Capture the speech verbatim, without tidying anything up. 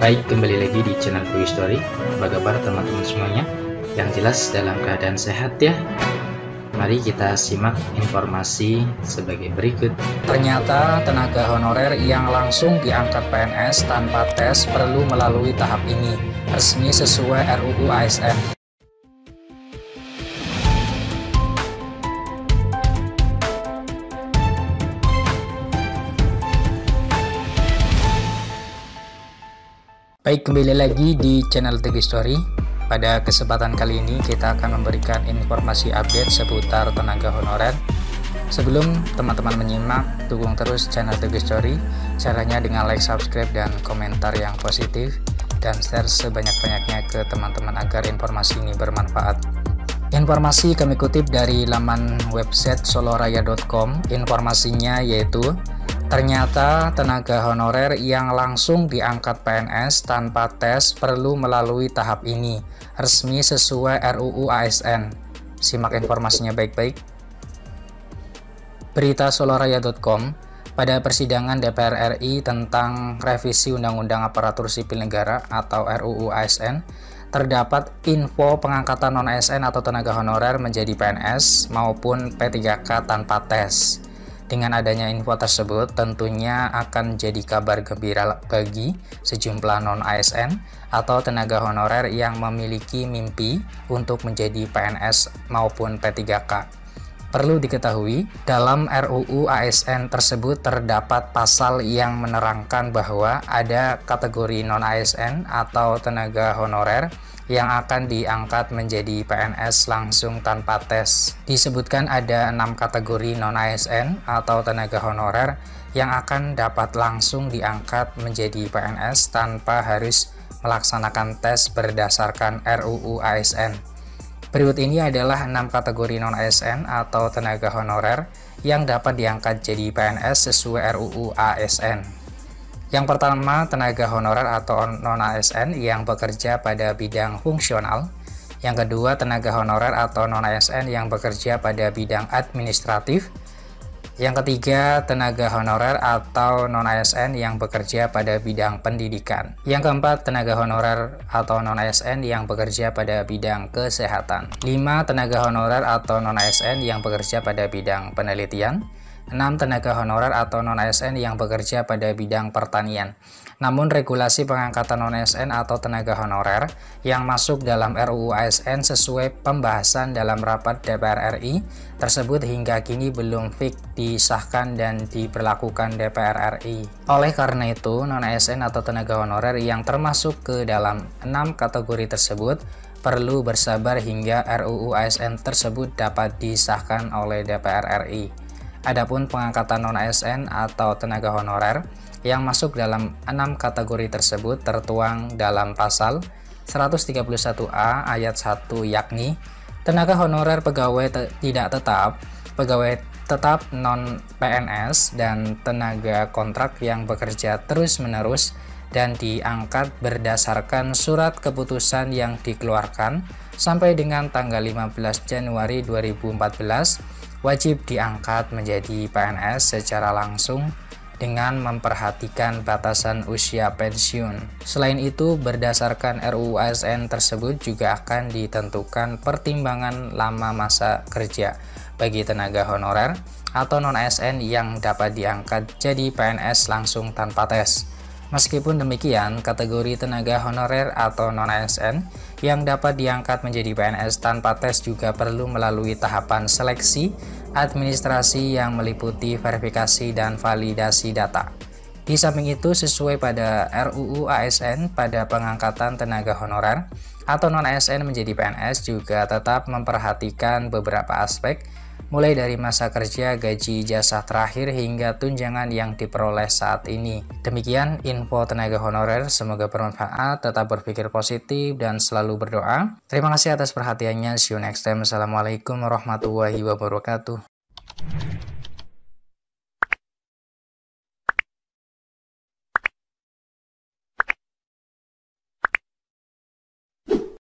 Baik, kembali lagi di channel Quick Story. Apa kabar teman-teman semuanya? Yang jelas dalam keadaan sehat ya. Mari kita simak informasi sebagai berikut. Ternyata tenaga honorer yang langsung diangkat P N S tanpa tes perlu melalui tahap ini, resmi sesuai R U U A S N. Baik, kembali lagi di channel Quick Story. Pada kesempatan kali ini kita akan memberikan informasi update seputar tenaga honorer. Sebelum teman-teman menyimak, dukung terus channel Quick Story. Caranya dengan like, subscribe, dan komentar yang positif, dan share sebanyak-banyaknya ke teman-teman agar informasi ini bermanfaat. Informasi kami kutip dari laman website soloraya dot com. Informasinya yaitu ternyata tenaga honorer yang langsung diangkat P N S tanpa tes perlu melalui tahap ini, resmi sesuai R U U A S N. Simak informasinya baik-baik. Berita soloraya dot com, pada persidangan D P R R I tentang revisi Undang-Undang Aparatur Sipil Negara atau R U U A S N, terdapat info pengangkatan non A S N atau tenaga honorer menjadi P N S maupun P tiga K tanpa tes. Dengan adanya info tersebut, tentunya akan jadi kabar gembira bagi sejumlah non-A S N atau tenaga honorer yang memiliki mimpi untuk menjadi P N S maupun P tiga K. Perlu diketahui, dalam R U U A S N tersebut terdapat pasal yang menerangkan bahwa ada kategori non-A S N atau tenaga honorer yang akan diangkat menjadi P N S langsung tanpa tes. Disebutkan ada enam kategori non-A S N atau tenaga honorer yang akan dapat langsung diangkat menjadi P N S tanpa harus melaksanakan tes berdasarkan R U U A S N. Berikut ini adalah enam kategori non-A S N atau tenaga honorer yang dapat diangkat jadi P N S sesuai R U U A S N. Yang pertama, tenaga honorer atau non-A S N yang bekerja pada bidang fungsional. Yang kedua, tenaga honorer atau non-A S N yang bekerja pada bidang administratif. Yang ketiga, tenaga honorer atau non-A S N yang bekerja pada bidang pendidikan. Yang keempat, tenaga honorer atau non-A S N yang bekerja pada bidang kesehatan. Lima, tenaga honorer atau non-A S N yang bekerja pada bidang penelitian. enam. Tenaga honorer atau non-A S N yang bekerja pada bidang pertanian. Namun regulasi pengangkatan non-A S N atau tenaga honorer yang masuk dalam R U U A S N sesuai pembahasan dalam rapat D P R R I tersebut hingga kini belum fix disahkan dan diberlakukan D P R R I. Oleh karena itu, non-A S N atau tenaga honorer yang termasuk ke dalam enam kategori tersebut perlu bersabar hingga R U U A S N tersebut dapat disahkan oleh D P R R I. Adapun pengangkatan non-A S N atau tenaga honorer yang masuk dalam enam kategori tersebut tertuang dalam pasal seratus tiga puluh satu A ayat satu, yakni tenaga honorer pegawai te tidak tetap, pegawai tetap non-P N S, dan tenaga kontrak yang bekerja terus-menerus dan diangkat berdasarkan surat keputusan yang dikeluarkan sampai dengan tanggal lima belas Januari dua ribu empat belas wajib diangkat menjadi P N S secara langsung dengan memperhatikan batasan usia pensiun. Selain itu, berdasarkan R U U A S N tersebut juga akan ditentukan pertimbangan lama masa kerja bagi tenaga honorer atau non-A S N yang dapat diangkat jadi P N S langsung tanpa tes. Meskipun demikian, kategori tenaga honorer atau non-A S N yang dapat diangkat menjadi P N S tanpa tes juga perlu melalui tahapan seleksi administrasi yang meliputi verifikasi dan validasi data. Di samping itu, sesuai pada R U U A S N, pada pengangkatan tenaga honorer atau non-A S N menjadi P N S juga tetap memperhatikan beberapa aspek, mulai dari masa kerja, gaji, jasa terakhir, hingga tunjangan yang diperoleh saat ini. Demikian info tenaga honorer, semoga bermanfaat, tetap berpikir positif, dan selalu berdoa. Terima kasih atas perhatiannya, see you next time. Assalamualaikum warahmatullahi wabarakatuh.